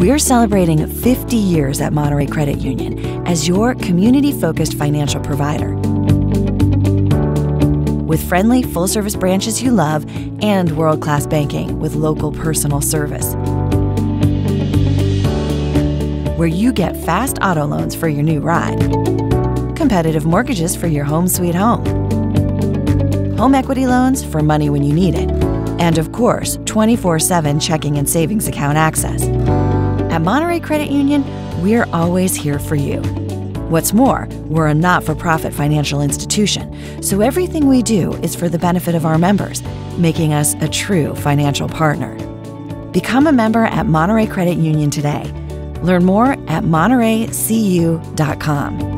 We're celebrating 50 years at Monterey Credit Union as your community-focused financial provider. With friendly, full-service branches you love and world-class banking with local personal service. Where you get fast auto loans for your new ride, competitive mortgages for your home sweet home, home equity loans for money when you need it, and of course, 24/7 checking and savings account access. At Monterey Credit Union, we're always here for you. What's more, we're a not-for-profit financial institution, so everything we do is for the benefit of our members, making us a true financial partner. Become a member at Monterey Credit Union today. Learn more at montereycu.com.